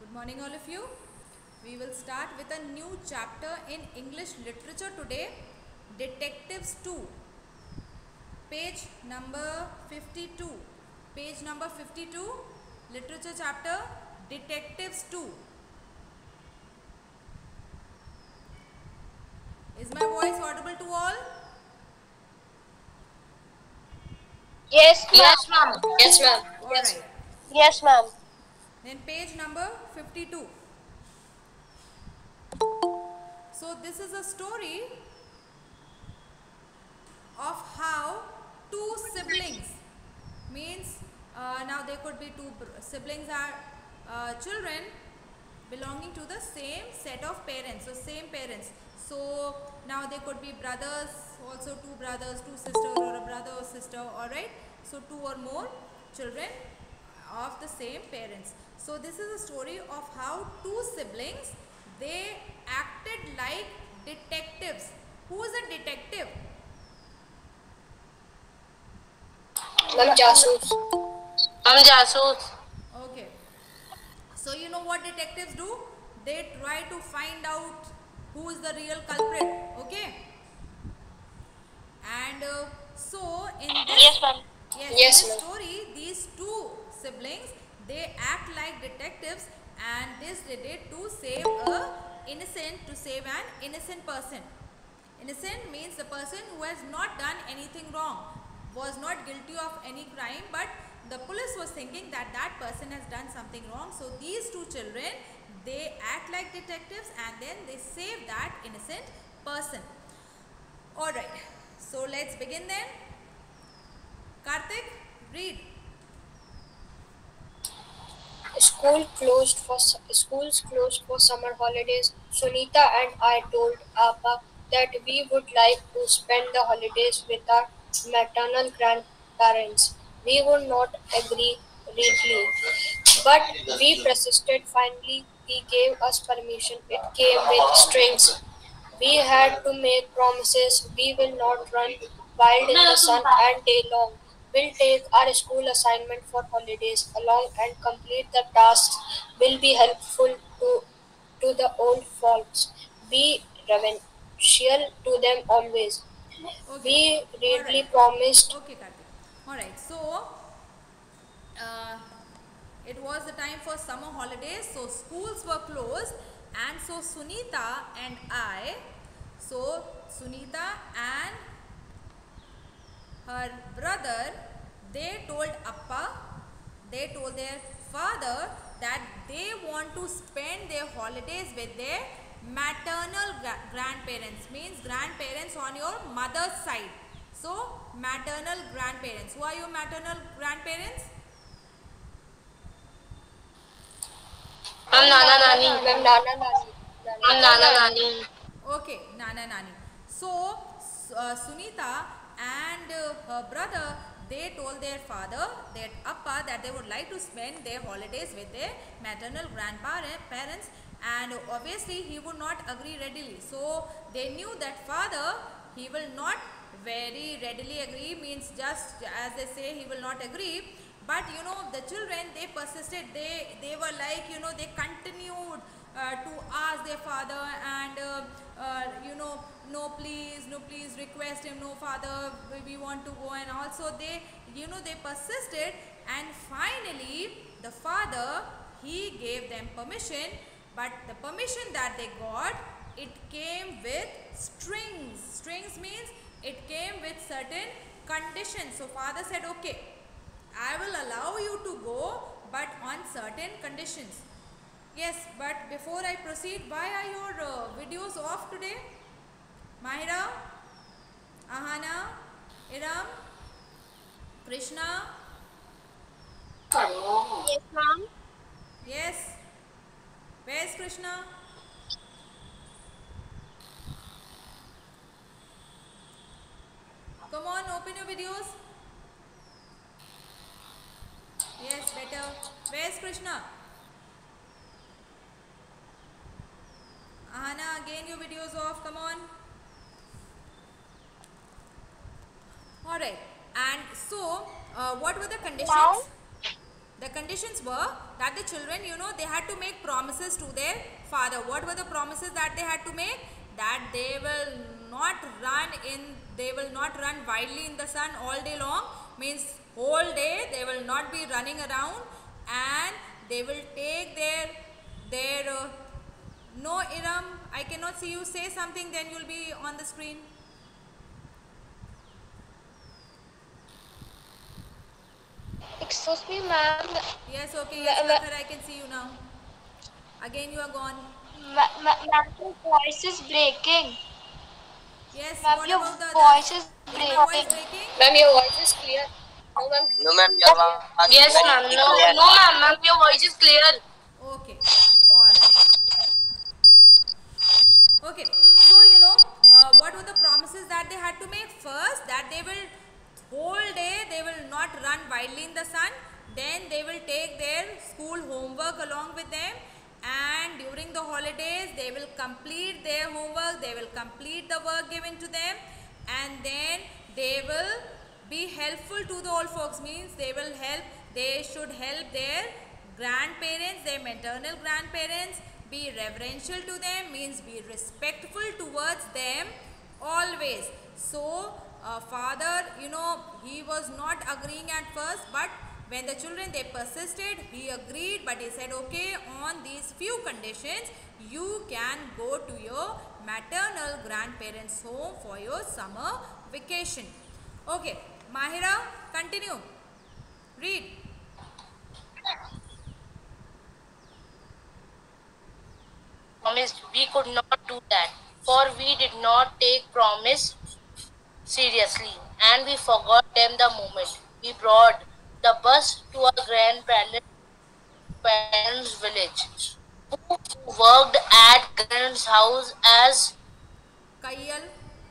Good morning all of you. We will start with a new chapter in English literature today, Detectives 2, page number 52. Page number 52, literature chapter, Detectives 2. Is my voice audible to all? Yes, ma'am. Yes, ma'am. Yes, ma'am. Alright. Yes, ma'am. Then page number 52. So this is a story of how two siblings means now there could be two siblings are children belonging to the same set of parents, so same parents. So now there could be brothers, also two brothers, two sisters, or a brother or sister, alright. So two or more children of the same parents. So this is a story of how two siblings, they acted like detectives. Who is a detective? Ma'am, jasoos. I'm Jasoos. Okay. So you know what detectives do? They try to find out who is the real culprit. Okay. And so in this, Yes, ma'am. yes, Yes, in this ma'am. story, these two siblings, they act like detectives, and this they did to save to save an innocent person. Innocent means the person who has not done anything wrong, was not guilty of any crime, but the police was thinking that that person has done something wrong. So these two children, they act like detectives and then they save that innocent person. Alright, so let's begin then. Karthik, read. Schools closed for summer holidays. Sunita and I told Appa that we would like to spend the holidays with our maternal grandparents. We would not agree readily, but we persisted. Finally, he gave us permission. It came with strings. We had to make promises. We will not run wild in the sun and day long. We'll take our school assignment for holidays along and complete the tasks. Will be helpful to the old folks. Be reverential to them always. Okay. We readily Alright. promised. Okay, Karthik. Alright, so uh, it was the time for summer holidays, so schools were closed, and so Sunita and I, so Sunita and her brother, they told Appa, they told their father that they want to spend their holidays with their maternal grandparents, means grandparents on your mother's side. So maternal grandparents. Who are your maternal grandparents? I'm Nana Nani. Ma'am, Nana Nani. I'm Nana Nani. Okay, Nana Nani. So Sunita and her brother, they told their father, their Appa, that they would like to spend their holidays with their maternal grandparents, and obviously he would not agree readily. So they knew that father, he will not very readily agree, means just as they say, he will not agree. But you know, the children, they persisted, they were like, you know, they continued to ask their father, and you know, no please, no please, request him, no father, we want to go. And also they, you know, they persisted, and finally the father, he gave them permission. But the permission that they got, it came with strings. Strings means it came with certain conditions. So father said, okay, I will allow you to go, but on certain conditions. Yes, but before I proceed, why are your videos off today? Mahira, Ahana, Iram, Krishna? Yes, ma'am. Yes. Where is Krishna? Come on, open your videos. Yes, better. Where is Krishna? Ahana, again your videos off. Come on. Alright. And so, what were the conditions? The conditions were that the children, they had to make promises to their father. What were the promises that they had to make? That they will not run wildly in the sun all day long, means whole day they will not be running around, and they will take their no, Iram, I cannot see you. Say something, then you'll be on the screen. Excuse me, ma'am. Yes, okay, yes, Prakhar, I can see you now. Again, you are gone. Ma'am, your voice is breaking. Yes, Ma'am, what your about the voice others? is Is my voice breaking. breaking? Ma'am, your voice is clear. No, ma'am. No, ma'am, your voice Yes, is ma'am. very No, clear. no, ma'am. Your voice is clear. Okay, alright. Okay, so what were the promises that they had to make? First, that they will whole day they will not run wildly in the sun. Then they will take their school homework along with them, and during the holidays they will complete their homework. They will complete the work given to them, and then they will be helpful to the old folks. Means they should help their grandparents, their maternal grandparents. Be reverential to them, means be respectful towards them always. So father, he was not agreeing at first, but when the children they persisted, he agreed. But he said, okay, on these few conditions you can go to your maternal grandparents home for your summer vacation. Okay, Mahira, continue. Read. Promised we could not do that, for we did not take promise seriously, and we forgot them the moment we brought the bus to our grandparents' village, who worked at grand's house as Kayyal.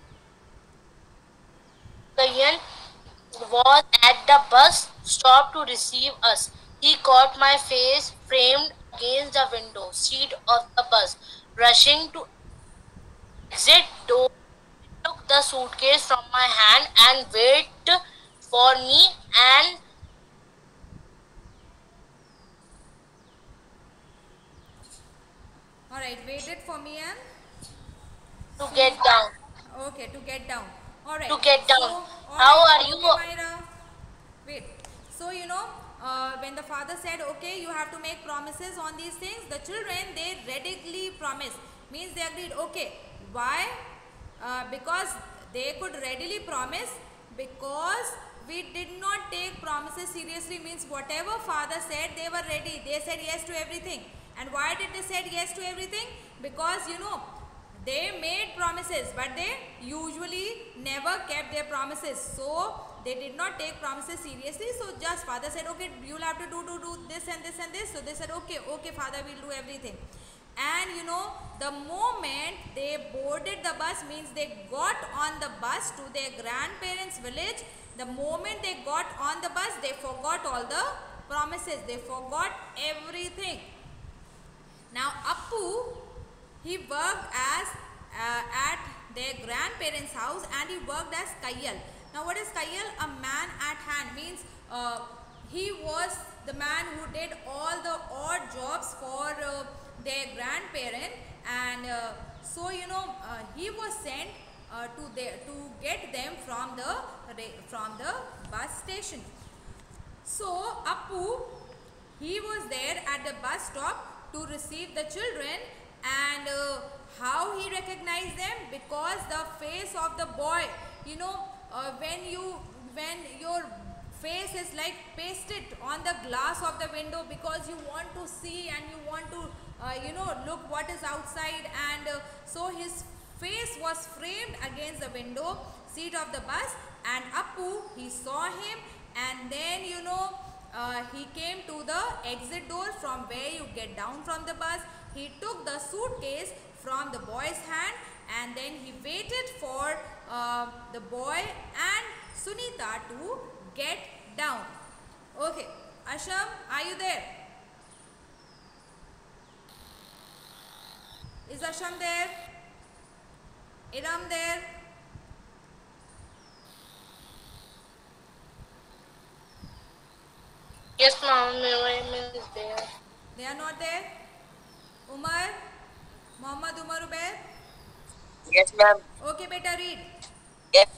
Kayan was at the bus stop to receive us. He caught my face framed against the window seat of the bus, rushing to exit door. He took the suitcase from my hand and waited for me and Alright, waited for me and to get down. okay, to get down. Alright. To get down. So, How alright, are you? okay, Myra. Wait. So, when the father said, okay, you have to make promises on these things, the children, they readily promised. Means they agreed, okay. Why? Because they could readily promise, because we did not take promises seriously. Means whatever father said, they were ready. They said yes to everything. And why did they say yes to everything? Because they made promises, but they usually never kept their promises. So they did not take promises seriously. So just father said, okay, you'll have to do this and this and this. So they said, okay, father, we'll do everything. And the moment they boarded the bus, means they got on the bus to their grandparents' village. The moment they got on the bus, they forgot all the promises. They forgot everything. Now Appu, he worked as at their grandparents' house, and he worked as Kayyal. Now what is Kayyal? A man at hand. Means he was the man who did all the odd jobs for their grandparent, and so he was sent to get them from the bus station. So Appu, he was there at the bus stop to receive the children, and how he recognized them? Because the face of the boy, when your face is like pasted on the glass of the window, because you want to see and you want to look what is outside, and so his face was framed against the window seat of the bus, and Appu, he saw him, and then he came to the exit door from where you get down from the bus. He took the suitcase from the boy's hand, and then he waited for the boy and Sunita to get down. Okay, Asham, are you there? Is Asham there? Iram there? yes, ma'am, They are not there. Umar, Mohammad Umar Ubaid. Yes, ma'am. Okay, beta, read. Yes.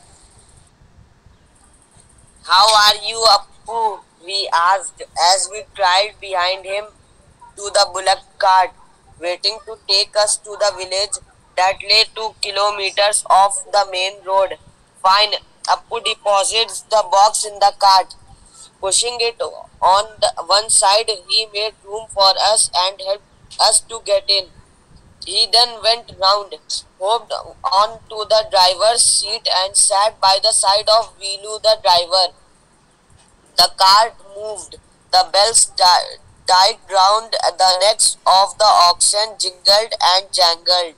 How are you, Appu? We asked as we trailed behind him to the bullock cart, waiting to take us to the village that lay 2 kilometers off the main road. Fine. Appu deposits the box in the cart. Pushing it on the one side, he made room for us and helped us to get in. He then went round, hopped onto the driver's seat and sat by the side of Vilu the driver. The cart moved. The bells tied round the necks of the oxen jingled and jangled.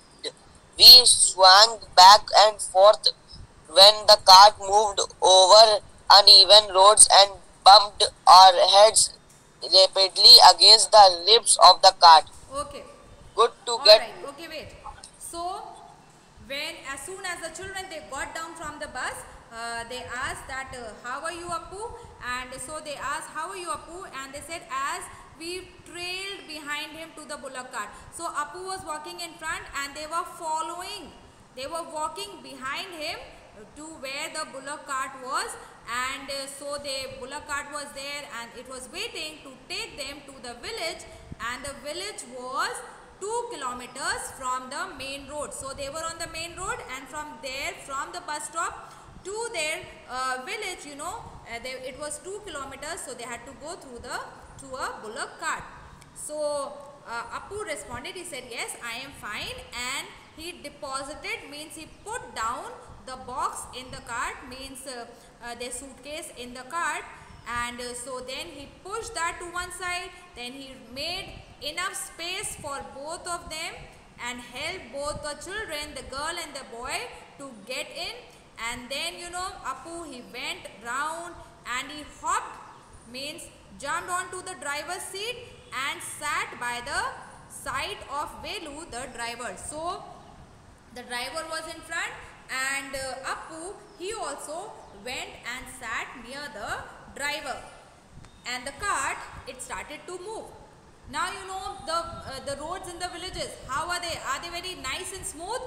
We swung back and forth when the cart moved over uneven roads and bumped our heads rapidly against the ribs of the cart. Okay. Good to All get. right. Okay, wait. So, as soon as the children they got down from the bus, they asked that how are you, Appu? And so they asked how are you, Appu? And they said as we trailed behind him to the bullock cart. So Appu was walking in front and they were following. They were walking behind him to where the bullock cart was, and so the bullock cart was there and it was waiting to take them to the village, and the village was 2 kilometers from the main road. So they were on the main road, and from there, from the bus stop to their village, it was 2 kilometers, so they had to go through a bullock cart. So Appu responded, he said yes, I am fine, and he deposited means he put down the box in the cart, means their suitcase in the cart, and so then he pushed that to one side, then he made enough space for both of them and helped both the children, the girl and the boy, to get in. And then Appu, he went round and he hopped, means jumped onto the driver's seat and sat by the side of Velu the driver. So the driver was in front, and Appu, he also went and sat near the driver, and the cart, it started to move. Now the roads in the villages, how are they? Are they very nice and smooth?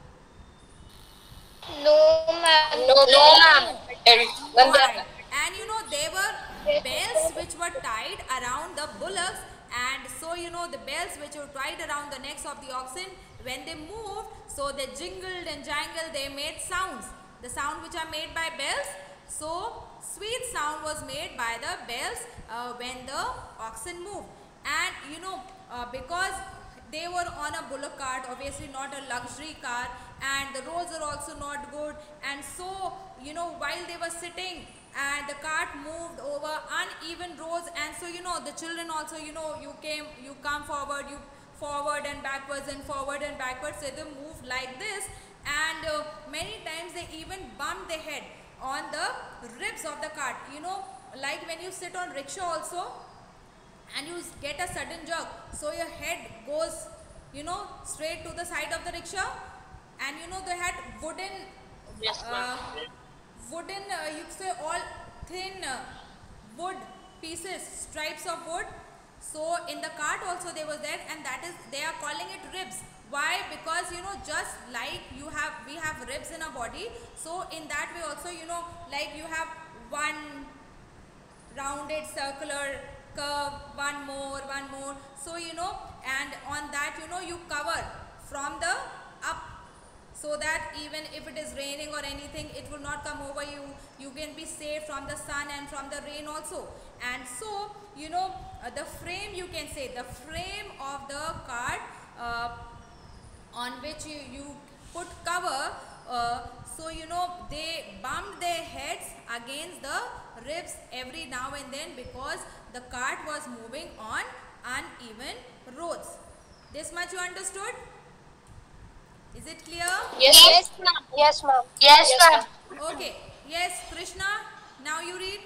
No, ma'am. No, ma'am. Right. And there were bells which were tied around the bullocks, and so the bells which were tied around the necks of the oxen, when they moved, so they jingled and jangled, they made sounds, the sound which are made by bells. So sweet sound was made by the bells when the oxen moved. And because they were on a bullock cart, obviously not a luxury car, and the roads are also not good, and so while they were sitting and the cart moved over uneven roads, and so the children also you come forward, you forward and backwards and forward and backwards, so they move like this, and many times they even bumped their head on the ribs of the cart, like when you sit on rickshaw also and you get a sudden jerk, so your head goes straight to the side of the rickshaw, and they had wooden Yes, ma'am. wooden you could say all thin wood pieces, stripes of wood. So in the cart also they was there, and that is, they are calling it ribs. Why? Because just like we have ribs in our body, so in that way also like you have one rounded circular curve, one more, so and on that you cover from the up, so that even if it is raining or anything, it will not come over you, you can be safe from the sun and from the rain also. And so the frame, you can say the frame of the cart on which you put cover, so they bumped their heads against the ribs every now and then, because the cart was moving on uneven roads. This much you understood? Is it clear? Yes, ma'am. Yes, ma'am. Yes, ma'am. Okay. Yes, Krishna, now you read.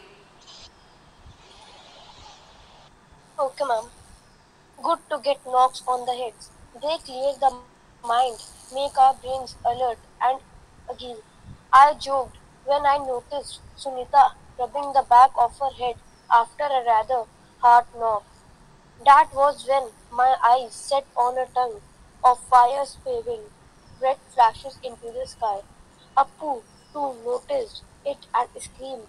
Okay, ma'am. Good to get knocks on the heads. They clear the mind, make our brains alert and agile. I joked when I noticed Sunita rubbing the back of her head after a rather hard knock. That was when my eyes set on a tongue of fire spewing red flashes into the sky. Appu too noticed it and screamed,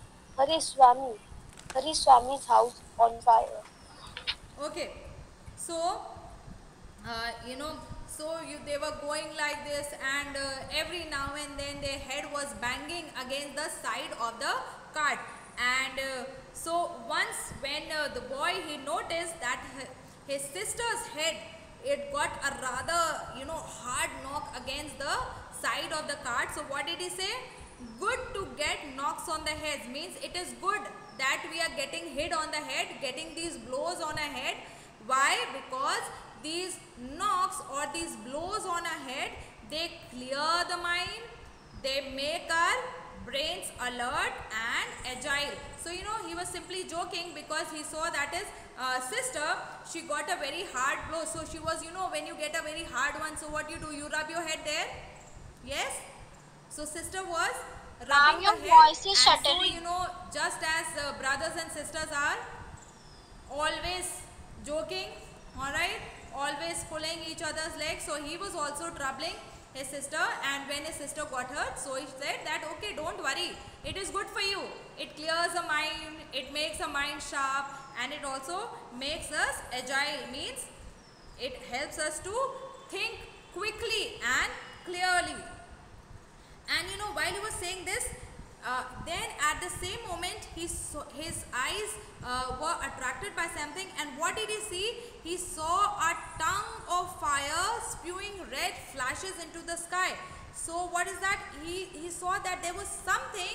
Hari Swami's house on fire. Okay, so you know, they were going like this, and every now and then their head was banging against the side of the cart. And so once when the boy, he noticed that his sister's head, it got a rather, hard knock against the side of the cart. So what did he say? Good to get knocks on the head, means it is good that we are getting hit on the head, getting these blows on a head. Why? Because these knocks or these blows on a head, they clear the mind, they make our brains alert and agile. So he was simply joking, because he saw that his sister, she got a very hard blow. So she was, when you get a very hard one, so what you do, you rub your head there. Yes. So sister was rubbing Your her head, voice is and shuddering. so just as brothers and sisters are always joking, all right, always pulling each other's legs, so he was also troubling his sister. And when his sister got hurt, so he said that, okay, don't worry, it is good for you, it clears the mind, it makes the mind sharp, and it also makes us agile, means it helps us to think quickly and clearly. And while he was saying this, then at the same moment his eyes were attracted by something, and what did he see? He saw a tongue of fire spewing red flashes into the sky. So what is that? He saw that there was something,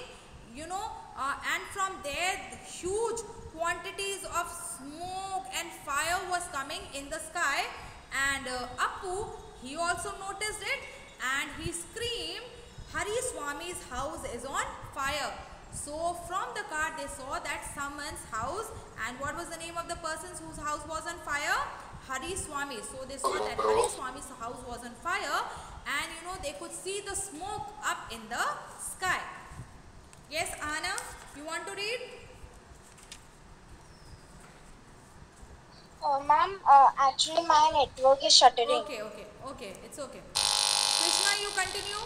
and from there huge quantities of smoke and fire was coming in the sky. And Appu, he also noticed it, and he screamed, Hari Swami's house is on fire. So from the car they saw that someone's house, and what was the name of the person whose house was on fire? Hari Swami. So they saw that Hari Swami's house was on fire, and they could see the smoke up in the sky. Yes, Anna, you want to read? Ma'am, actually my network is shuttering. Okay, it's okay. Krishna, you continue.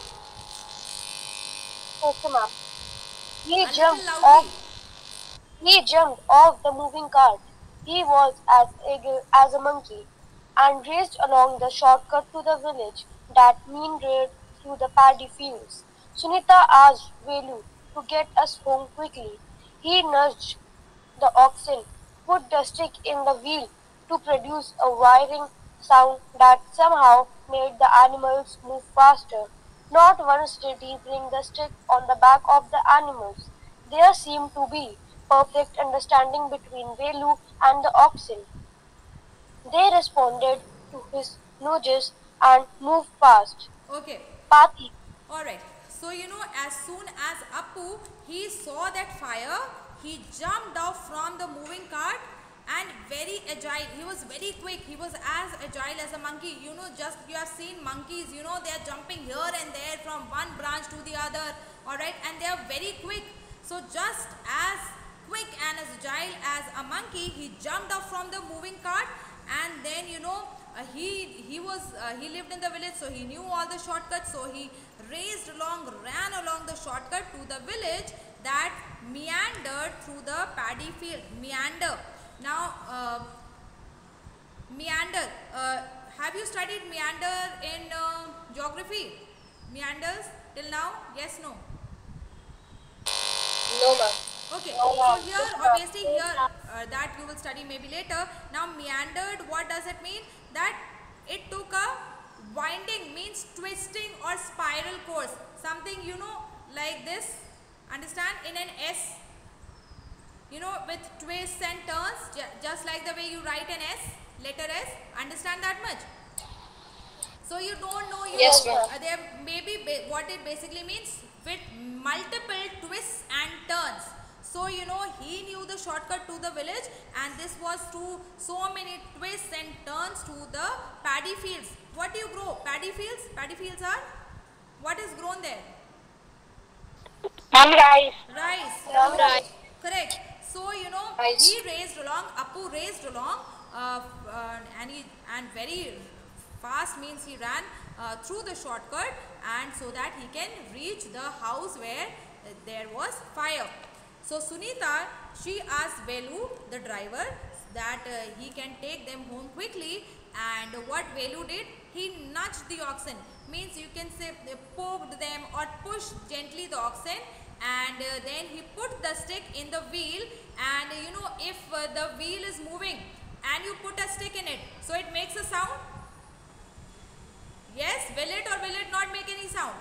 Okay, ma'am. He A little jumped loudly. off. He jumped off the moving cart. He was as eager as a monkey, and raced along the shortcut to the village that meandered through the paddy fields. Sunita asked Velu to get us home quickly. He nudged the oxen, put the stick in the wheel to produce a whirring sound that somehow made the animals move faster. Not once did he bring the stick on the back of the animals. There seemed to be perfect understanding between Velu and the oxen. They responded to his nudges and moved past. Okay. Pati, Alright, so as soon as Appu, he saw that fire, he jumped off from the moving cart, and very agile. He was very quick. He was as agile as a monkey. Just you have seen monkeys, they are jumping here and there from one branch to the other, alright, and they are very quick. So just as quick and as agile as a monkey, he jumped off from the moving cart, and then he lived in the village, so he knew all the shortcuts. So he ran along the shortcut to the village that meandered through the paddy field. Now meander, have you studied meander in geography? Meanders till now? Yes, no? No, ma'am. Okay, so here obviously here that you will study maybe later. Now meandered, what does it mean? That it took a winding, means twisting or spiral course. Something like this. Understand? In an S. With twists and turns, just like the way you write an S, letter S. Understand that much? So you don't know, Yes, ma'am. there may be what it basically means, with multiple twists and turns. So he knew the shortcut to the village, and this was through so many twists and turns to the paddy fields. What do you grow? Paddy fields? Paddy fields are? What is grown there? rice. Rice. Right. Correct. So Rice. he raced along, Appu raced along and very fast means he ran through the shortcut, and so that he can reach the house where there was fire. So Sunita, she asked Velu, the driver, that he can take them home quickly, and what Velu did, he nudged the oxen, means you can say poked them or pushed gently the oxen, and then he put the stick in the wheel, and if the wheel is moving and you put a stick in it, so it makes a sound. Yes, will it or will it not make any sound?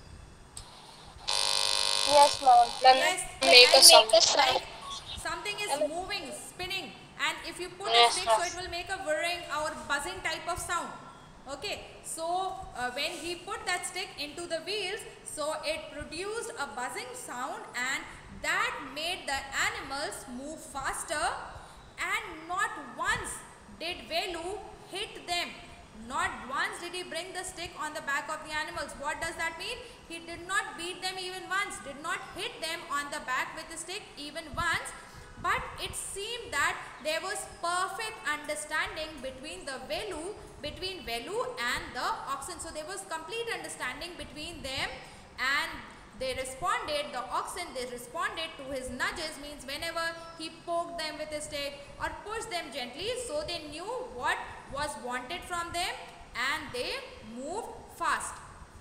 Yes, ma'am. Yes, Make a and sound. like something is moving, spinning, and if you put a Yes, stick, yes. so it will make a whirring or buzzing type of sound. Okay, so when he put that stick into the wheels, so it produced a buzzing sound, and that made the animals move faster, and not once did Velu hit them. Not once did he bring the stick on the back of the animals. What does that mean? He did not beat them even once, did not hit them on the back with the stick even once. But it seemed that there was perfect understanding between Velu and the oxen. So there was complete understanding between them, and they responded, the oxen, they responded to his nudges, means whenever he poked them with a stick or pushed them gently, so they knew what was wanted from them, and they moved fast.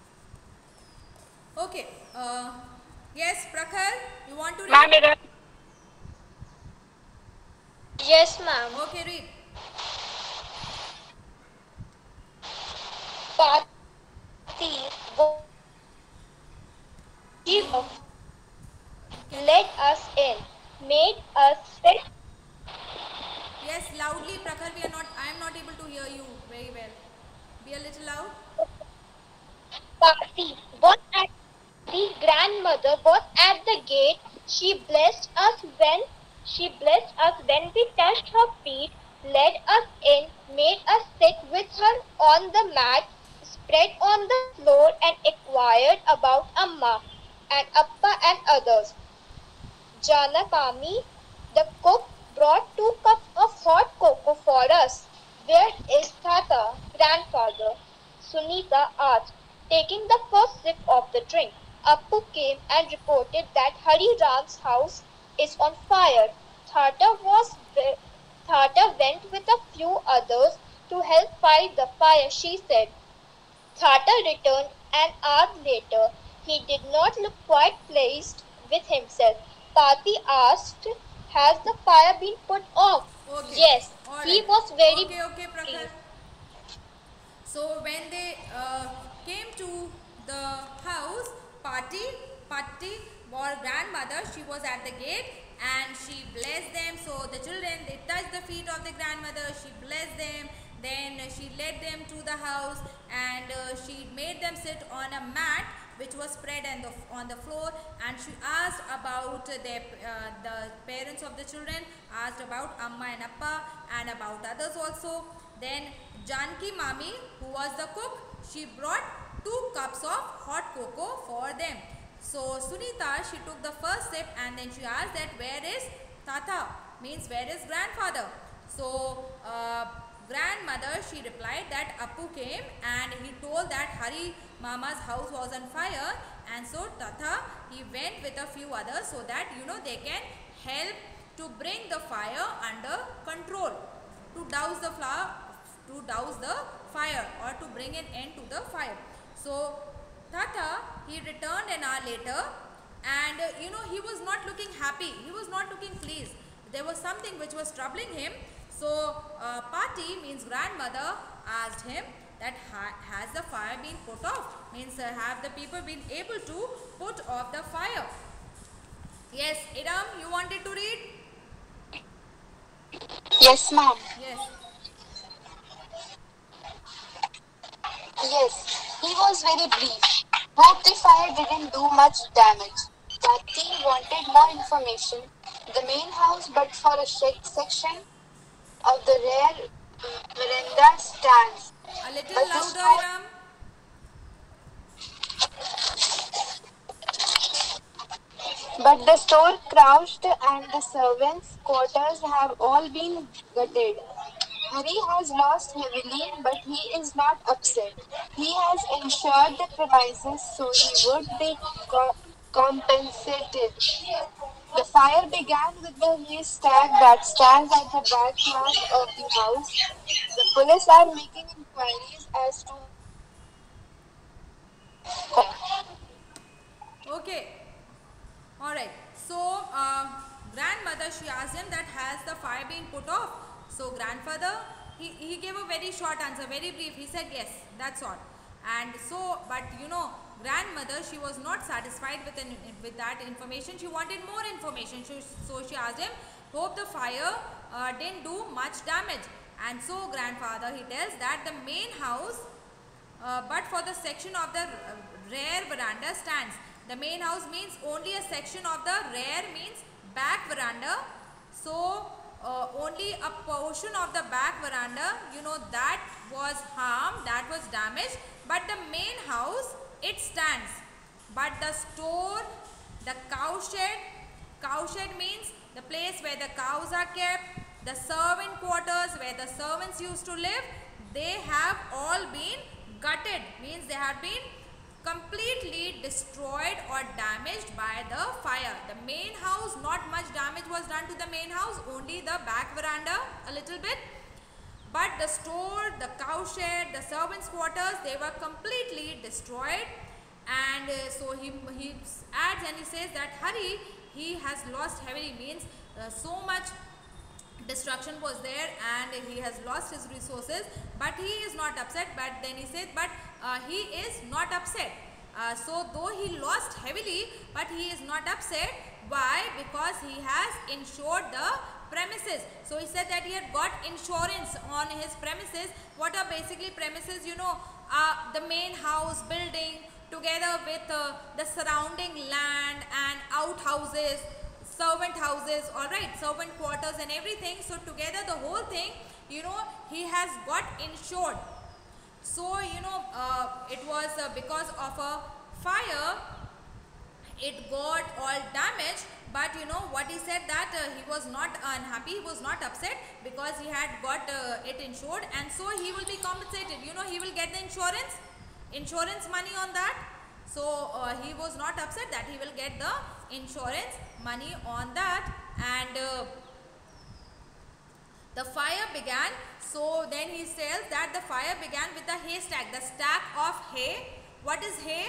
Okay, yes, Prakhar, you want to read? Yes, ma'am. Okay, read. Pati led us in, made us sit. Yes, loudly, Prakhar, I am not able to hear you very well. Be a little loud. Pati was at the grandmother was at the gate. She blessed us when we touched her feet, led us in, made us sit with her on the mat, spread on the floor, and inquired about Amma and Appa and others. Janakami, the cook, brought 2 cups of hot cocoa for us. Where is Tata, grandfather? Sunita asked, taking the first sip of the drink. Appu came and reported that Hari Ram's house is on fire. Tata went with a few others to help fight the fire, she said. Tata returned an hour later. He did not look quite pleased with himself. Pati asked, has the fire been put off? Okay. Yes, All he right. was very Okay, Prakhar. So when they came to the house, Patti or grandmother, she was at the gate, and she blessed them. So the children, they touched the feet of the grandmother, she blessed them, then she led them to the house, and she made them sit on a mat which was spread on the floor, and she asked about the parents of the children, asked about Amma and Appa and about others also. Then Janki Mami, who was the cook, she brought 2 cups of hot cocoa for them. So Sunita, she took the first sip, and then she asked that where is Tata, means where is grandfather. So grandmother, she replied that Appu came and he told that Hari Mama's house was on fire, and so Tata, he went with a few others so that they can help to bring the fire under control, to douse the fire or to bring an end to the fire. So Tata, he returned an hour later, and he was not looking happy, he was not looking pleased. There was something which was troubling him. So Pati, means grandmother, asked him that has the fire been put off, means have the people been able to put off the fire. Yes, Idam, you wanted to read? Yes, ma'am. Yes. Yes, he was very brief. Hope the fire didn't do much damage. Pati wanted more information. The main house, but for a section of the rear veranda stands. A little But the louder, store- Idam. But the store crouched and the servants' quarters have all been gutted. Hari has lost heavily, but he is not upset. He has insured the premises so he would be compensated. The fire began with the haystack that stands at the backyard of the house. The police are making inquiries as to Okay. All right. So, grandmother, she asked him that has the fire been put off? So, grandfather, he gave a very short answer, very brief. He said yes, that's all. And so, but grandmother, she was not satisfied with that information. She wanted more information. So she asked him, hope the fire didn't do much damage. And so, grandfather, he tells that the main house, but for the section of the rear veranda stands. The main house means only a section of the rear means back veranda. So only a portion of the back veranda, that was harmed, that was damaged. But the main house, it stands. But the store, the cowshed means the place where the cows are kept, the servant quarters where the servants used to live, they have all been gutted, means they have been completely destroyed or damaged by the fire. The main house, not much damage was done to the main house, only the back veranda a little bit. But the store, the cowshed, the servants' quarters, they were completely destroyed. And so he adds and he says that Hari, he has lost heavily, means so much destruction was there and he has lost his resources, but he is not upset. But then he said, but he is not upset. So though he lost heavily, but he is not upset. Why? Because he has insured the premises. So he said that he had got insurance on his premises. What are basically premises? The main house building together with the surrounding land and outhouses, servant houses, all right, servant quarters and everything. So together the whole thing, he has got insured. So it was because of a fire, it got all damaged. But what he said, that he was not unhappy, he was not upset, because he had got it insured, and so he will be compensated. He will get the insurance money on that. So he was not upset that he will get the insurance money on that. And the fire began. So then he says that the fire began with the haystack, the stack of hay. What is hay?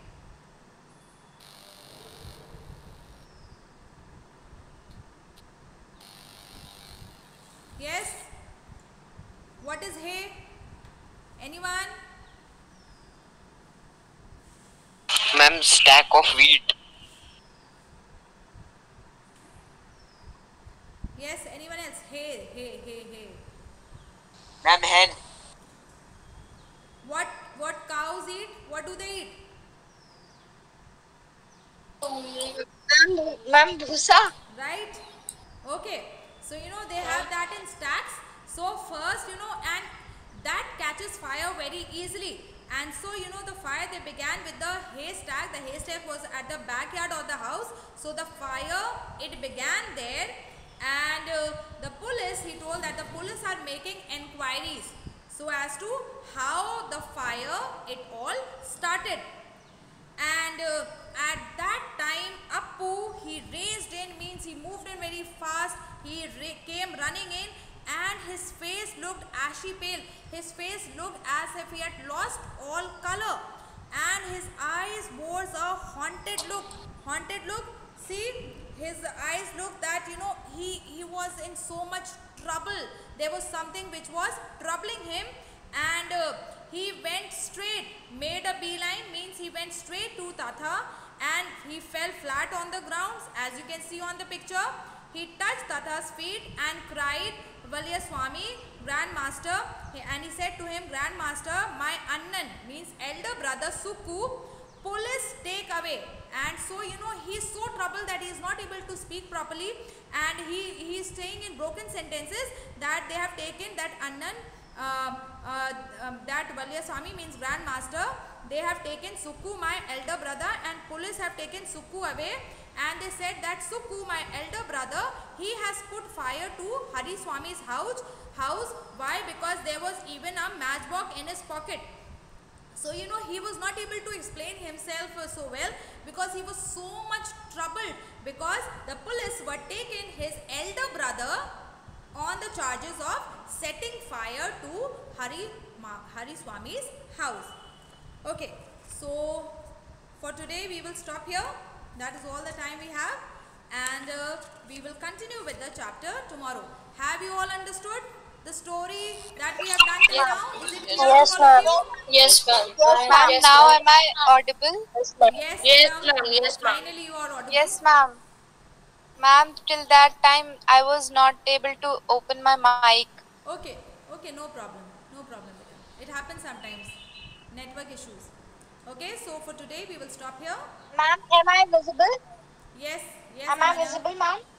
Yes? What is hay? Anyone? Ma'am, stack of wheat. Yes, anyone else? Hay. Ma'am, hen. What cows eat? What do they eat? Ma'am, bhusa. Right? Okay. So they have that in stacks. So first and that catches fire very easily. And so the fire, they began with the haystack. The haystack was at the backyard of the house. So the fire, it began there. And the police, he told that the police are making enquiries so as to how the fire, it all started. And at that time, Appu, he raced in, means he moved in very fast. He came running in, and his face looked ashy pale. His face looked as if he had lost all color, and his eyes bore a haunted look. Haunted look. See, his eyes looked that he was in so much trouble. There was something which was troubling him, and he went straight, made a beeline, means he went straight to Tatha, and he fell flat on the ground, as you can see on the picture. He touched Tatha's feet and cried, Valya Swami, Grandmaster, and he said to him, Grandmaster, my Annan, means elder brother Sukku, police take away. And so he is so troubled that he is not able to speak properly, and he is saying in broken sentences that they have taken that Annan, that Valya Swami, means Grandmaster, they have taken Sukku, my elder brother, and police have taken Sukku away. And they said that Sukku, my elder brother, he has put fire to Hari Swami's house, house. Why? Because there was even a matchbox in his pocket. So you know, he was not able to explain himself so well, because he was so much troubled, because the police were taking his elder brother on the charges of setting fire to Hari Swami's house. Okay, so for today we will stop here. That is all the time we have, and we will continue with the chapter tomorrow. Have you all understood the story that we have done till now? Is it clear Yes, to all of ma'am. you? Yes, ma'am. Ma'am, Yes, now ma'am. am I audible? Yes, Yes, ma'am. ma'am. Yes, ma'am. Finally, you are audible. Yes, ma'am. Ma'am, till that time I was not able to open my mic. Okay, okay, no problem. No problem, beta. It happens sometimes. Network issues. Okay, so for today we will stop here. Ma'am, am I visible? Yes, yes. Am I Amana. visible, ma'am?